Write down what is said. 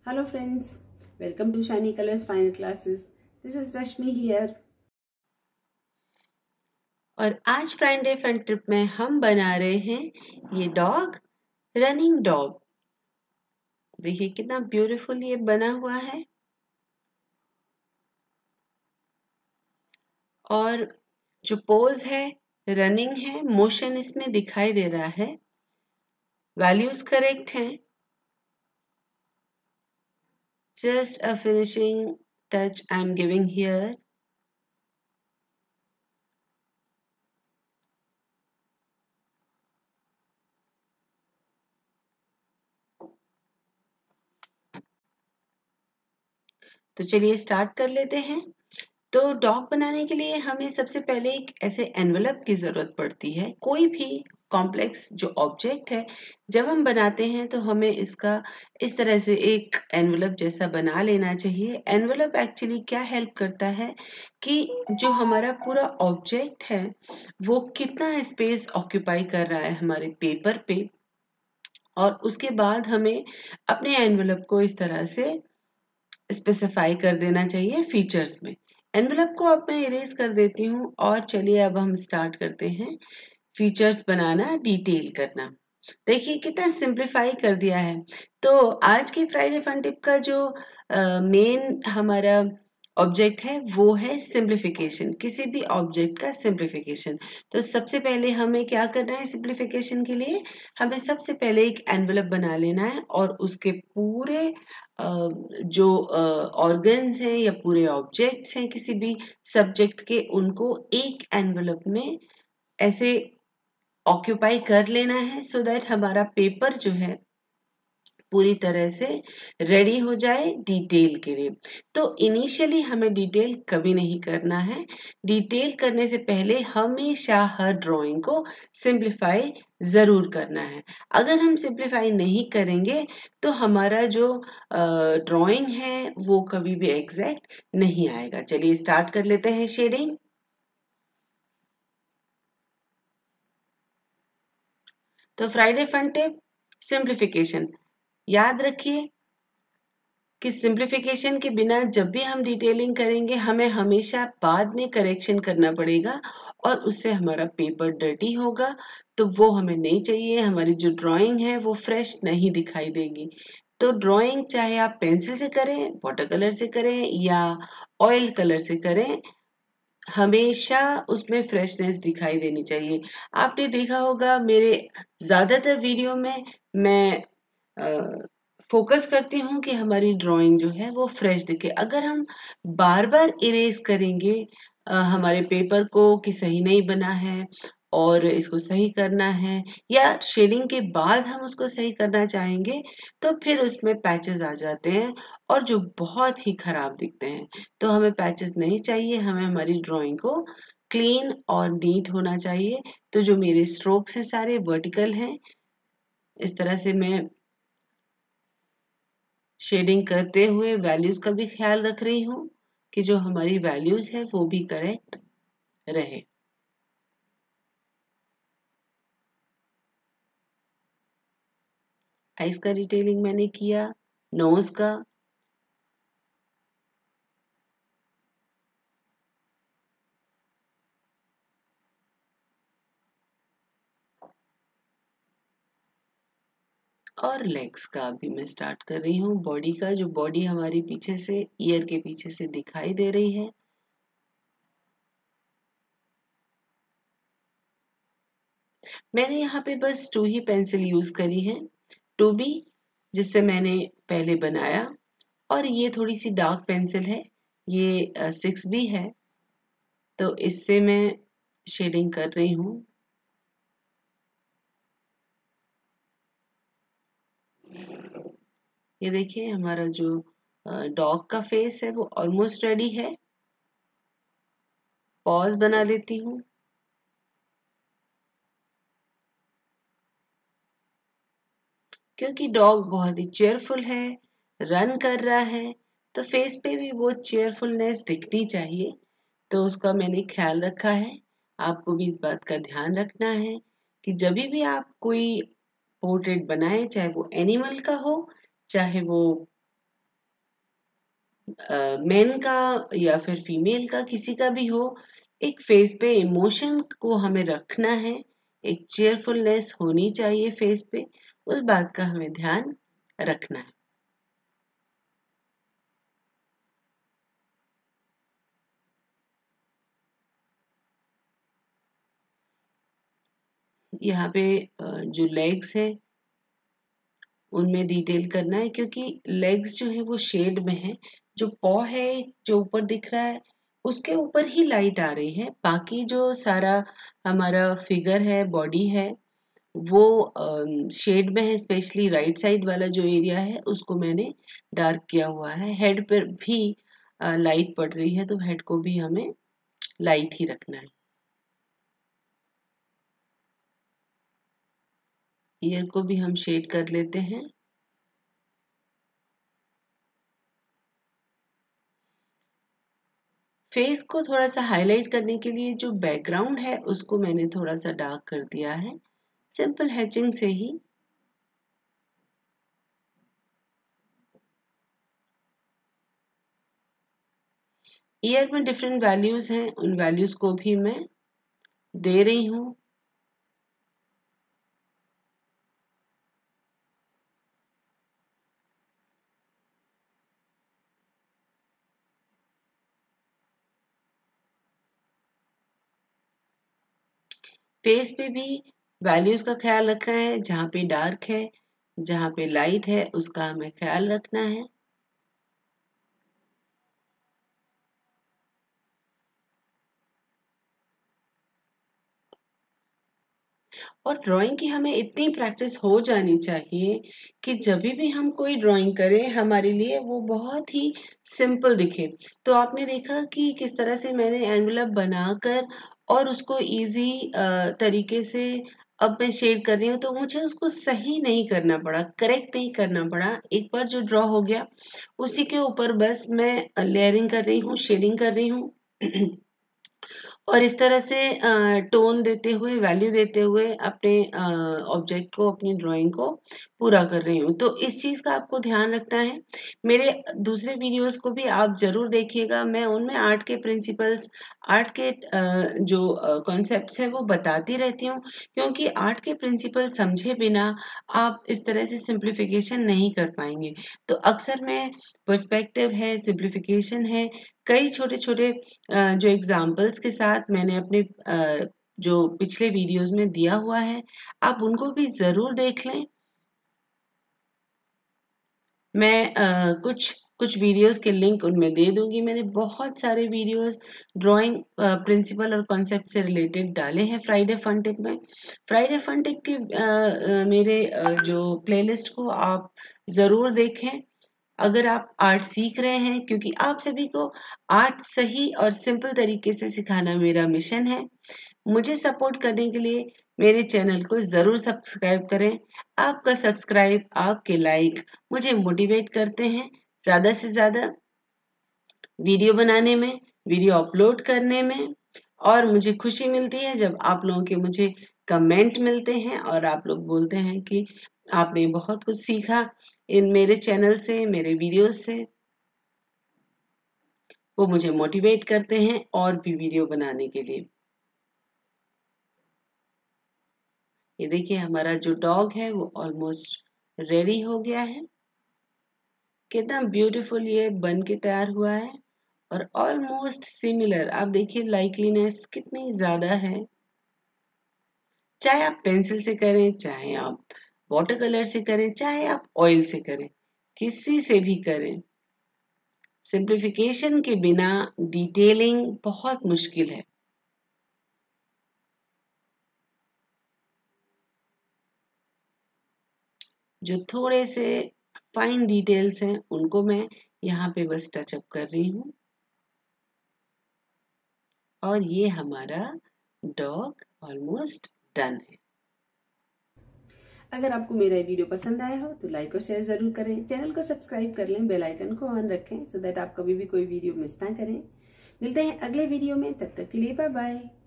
Hello friends, welcome to Shiny Colors Final Classes. This is Rashmi here. और आज Friday fun trip में हम बना रहे हैं ये डॉग, रनिंग डॉग। देखिए कितना ब्यूटीफुल ये बना हुआ है। और जो पोज है, रनिंग है, मोशन इसमें दिखाई दे रहा है। वैल्यूज करेक्ट हैं। Just a finishing touch I am giving here. तो चलिए स्टार्ट कर लेते हैं। तो डॉग बनाने के लिए हमें सबसे पहले एक ऐसे एनवलप की जरूरत पड़ती है। कोई भी कॉम्प्लेक्स जो ऑब्जेक्ट है, जब हम बनाते हैं तो हमें इसका इस तरह से एक एनवलप जैसा बना लेना चाहिए। एनवलप एक्चुअली क्या हेल्प करता है कि जो हमारा पूरा ऑब्जेक्ट है वो कितना स्पेस ऑक्यूपाई कर रहा है हमारे पेपर पे, और उसके बाद हमें अपने एनवलप को इस तरह से स्पेसिफाई कर देना चाहिए फीचर्स में। एनवेलप को अब मैं इरेज कर देती हूँ और चलिए अब हम स्टार्ट करते हैं फीचर्स बनाना, डिटेल करना। देखिए कितना सिंप्लीफाई कर दिया है। तो आज के फ्राइडे फन टिप का जो मेन हमारा ऑब्जेक्ट है वो है सिंप्लीफिकेशन, किसी भी ऑब्जेक्ट का सिंप्लीफिकेशन। तो सबसे पहले हमें क्या करना है सिंप्लीफिकेशन के लिए? हमें सबसे पहले एक एनवेलप बना लेना है और उसके पूरे जो ऑर्गन्स हैं या पूरे ऑब्जेक्ट्स हैं किसी भी सब्जेक्ट के, उनको एक एनवेलप में ऐसे ऑक्यूपाई कर लेना है सो दैट हमारा पेपर जो है पूरी तरह से रेडी हो जाए डिटेल के लिए। तो इनिशियली हमें डिटेल कभी नहीं करना है। डिटेल करने से पहले हमेशा हर ड्राइंग को सिंप्लीफाई जरूर करना है। अगर हम सिंप्लीफाई नहीं करेंगे तो हमारा जो ड्राइंग है वो कभी भी एग्जैक्ट नहीं आएगा। चलिए स्टार्ट कर लेते हैं शेडिंग। तो फ्राइडे फन टिप सिंप्लीफिकेशन। याद रखिए कि सिंप्लीफिकेशन के बिना जब भी हम डिटेलिंग करेंगे हमें हमेशा बाद में करेक्शन करना पड़ेगा और उससे हमारा पेपर डर्टी होगा। तो वो हमें नहीं चाहिए। हमारी जो ड्राइंग है वो फ्रेश नहीं दिखाई देगी। तो ड्राइंग चाहे आप पेंसिल से करें, वाटर कलर से करें या ऑयल कलर से करें, हमेशा उसमें फ्रेशनेस दिखाई देनी चाहिए। आपने देखा होगा मेरे ज्यादातर वीडियो में मैं फोकस करती हूँ कि हमारी ड्राइंग जो है वो फ्रेश दिखे। अगर हम बार बार इरेज करेंगे हमारे पेपर को कि सही नहीं बना है और इसको सही करना है, या शेडिंग के बाद हम उसको सही करना चाहेंगे, तो फिर उसमें पैचेस आ जाते हैं और जो बहुत ही खराब दिखते हैं। तो हमें पैचेस नहीं चाहिए। हमें हमारी ड्राइंग को क्लीन और नीट होना चाहिए। तो जो मेरे स्ट्रोक्स हैं सारे वर्टिकल हैं। इस तरह से मैं शेडिंग करते हुए वैल्यूज का भी ख्याल रख रही हूँ कि जो हमारी वैल्यूज है वो भी करेक्ट रहे। आइज का डिटेलिंग मैंने किया, नोज का, और लेग्स का भी मैं स्टार्ट कर रही हूँ। बॉडी का, जो बॉडी हमारी पीछे से, ईयर के पीछे से दिखाई दे रही है। मैंने यहाँ पे बस 2 ही पेंसिल यूज करी है, 2B, जिससे मैंने पहले बनाया। और ये थोड़ी सी डार्क पेंसिल है, ये 6B है, तो इससे मैं शेडिंग कर रही हूँ। ये देखिए हमारा जो डॉग का फेस है वो ऑलमोस्ट रेडी है। पॉज बना लेती हूँ। क्योंकि डॉग बहुत ही चेयरफुल है, रन कर रहा है, तो फेस पे भी वो चेयरफुलनेस दिखनी चाहिए। तो उसका मैंने ख्याल रखा है। आपको भी इस बात का ध्यान रखना है कि जब भी आप कोई पोर्ट्रेट बनाए, चाहे वो एनिमल का हो, चाहे वो मेन का या फिर फीमेल का, किसी का भी हो, एक फेस पे इमोशन को हमें रखना है, एक चेयरफुलनेस होनी चाहिए फेस पे, उस बात का हमें ध्यान रखना है। यहाँ पे जो लेग्स है उनमें डिटेल करना है, क्योंकि लेग्स जो है वो शेड में है। जो पॉ है जो ऊपर दिख रहा है उसके ऊपर ही लाइट आ रही है, बाकी जो सारा हमारा फिगर है, बॉडी है, वो शेड में है। स्पेशली राइट साइड वाला जो एरिया है उसको मैंने डार्क किया हुआ है। हेड पर भी लाइट पड़ रही है, तो हेड को भी हमें लाइट ही रखना है। ईयर को भी हम शेड कर लेते हैं। फेस को थोड़ा सा हाईलाइट करने के लिए जो बैकग्राउंड है उसको मैंने थोड़ा सा डार्क कर दिया है, सिंपल हैचिंग से ही। ईयर में डिफरेंट वैल्यूज हैं, उन वैल्यूज को भी मैं दे रही हूँ। फेस पे भी वैल्यूज का ख्याल रखना है, जहाँ पे डार्क है, जहाँ पे लाइट है, उसका हमें ख्याल रखना है। और ड्राइंग की हमें इतनी प्रैक्टिस हो जानी चाहिए कि जब भी हम कोई ड्राइंग करें हमारे लिए वो बहुत ही सिंपल दिखे। तो आपने देखा कि किस तरह से मैंने एनवलप बनाकर और उसको इजी तरीके से अब मैं शेड कर रही हूँ, तो मुझे उसको सही नहीं करना पड़ा, करेक्ट नहीं करना पड़ा। एक बार जो ड्रॉ हो गया उसी के ऊपर बस मैं लेयरिंग कर रही हूँ, शेडिंग कर रही हूँ और इस तरह से टोन देते हुए, वैल्यू देते हुए अपने ऑब्जेक्ट को, अपनी ड्राइंग को पूरा कर रही हूँ। तो इस चीज़ का आपको ध्यान रखना है। मेरे दूसरे वीडियोस को भी आप ज़रूर देखिएगा, मैं उनमें आर्ट के प्रिंसिपल्स, आर्ट के जो कॉन्सेप्ट्स हैं वो बताती रहती हूँ, क्योंकि आर्ट के प्रिंसिपल समझे बिना आप इस तरह से सिंप्लीफिकेशन नहीं कर पाएंगे। तो अक्सर मैं पर्सपेक्टिव है, सिंप्लीफिकेशन है, कई छोटे-छोटे जो एग्जाम्पल्स के साथ मैंने अपने जो पिछले वीडियोस में दिया हुआ है, आप उनको भी ज़रूर देख लें। मैं कुछ कुछ वीडियोस के लिंक उनमें दे दूंगी। मैंने बहुत सारे वीडियोस ड्राइंग प्रिंसिपल और कॉन्सेप्ट से रिलेटेड डाले हैं फ्राइडे फन टिप में। फ्राइडे फन टिप के मेरे जो प्लेलिस्ट को आप ज़रूर देखें अगर आप आर्ट सीख रहे हैं, क्योंकि आप सभी को आर्ट सही और सिंपल तरीके से सिखाना मेरा मिशन है। मुझे सपोर्ट करने के लिए मेरे चैनल को ज़रूर सब्सक्राइब करें। आपका सब्सक्राइब, आपके लाइक मुझे मोटिवेट करते हैं ज़्यादा से ज़्यादा वीडियो बनाने में, वीडियो अपलोड करने में। और मुझे खुशी मिलती है जब आप लोगों के मुझे कमेंट मिलते हैं और आप लोग बोलते हैं कि आपने बहुत कुछ सीखा इन मेरे चैनल से, मेरे वीडियोस से। वो मुझे मोटिवेट करते हैं और भी वीडियो बनाने के लिए। ये देखिए हमारा जो डॉग है वो ऑलमोस्ट रेडी हो गया है। कितना ब्यूटीफुल ये बन के तैयार हुआ है और ऑलमोस्ट सिमिलर। आप देखिए लाइकलीनेस कितनी ज्यादा है। चाहे आप पेंसिल से करें, चाहे आप वाटर कलर से करें, चाहे आप ऑयल से करें, किसी से भी करें, सिंप्लीफिकेशन के बिना डिटेलिंग बहुत मुश्किल है। जो थोड़े से फाइन डिटेल्स हैं उनको मैं यहाँ पे बस टच अप कर रही हूँ और ये हमारा डॉग ऑलमोस्ट डन है। अगर आपको मेरा ये वीडियो पसंद आया हो तो लाइक और शेयर जरूर करें, चैनल को सब्सक्राइब कर लें, बेल आइकन को ऑन रखें सो दैट आप कभी भी कोई वीडियो मिस ना करें। मिलते हैं अगले वीडियो में, तब तक के लिए बाय बाय।